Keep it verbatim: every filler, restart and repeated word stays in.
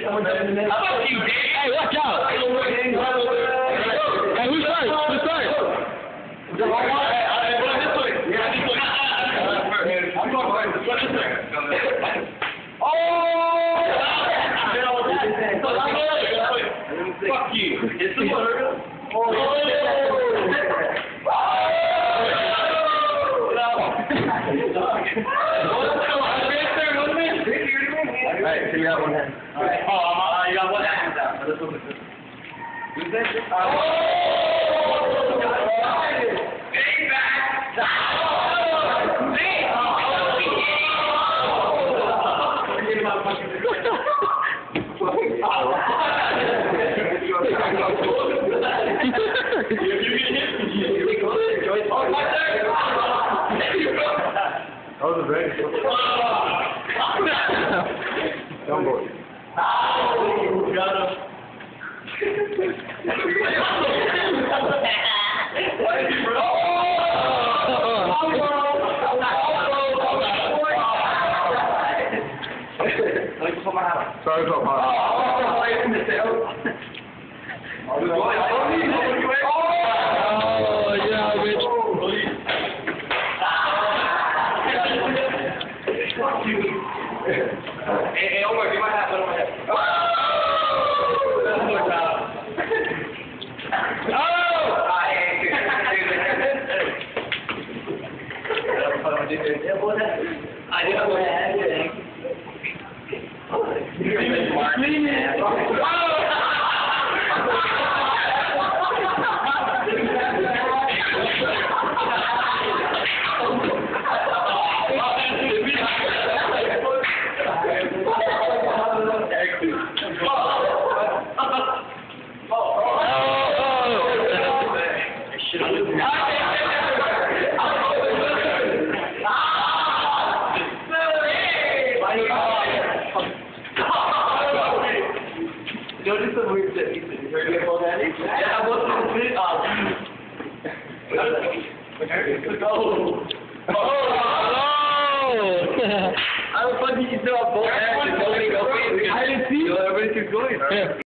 you, Dave. Hey, watch out. Hey, who's first? Who's first? Hey, I'm going this way. Yeah, this way. I'm going first. This way. Oh! Fuck you. It's the murder. Oh! Alright, so you got one hand. Alright. Oh, uh, you got one hand down. Let's look at this. Who's this? Oh! Stay back! That was a very good Don't go. Oh, got him. Sorry about my. Oh, yeah, bitch. Hey, hey, Omar, give my hat, put on my head. Oh! That's more time. Oh! I didn't have my hat. You're even smart. Notice the weird shit. You heard me about that? Yeah, I wasn't fit up. Oh! Oh! How the fuck did you throw up both hands and nobody go? I didn't see you. Everybody keeps going.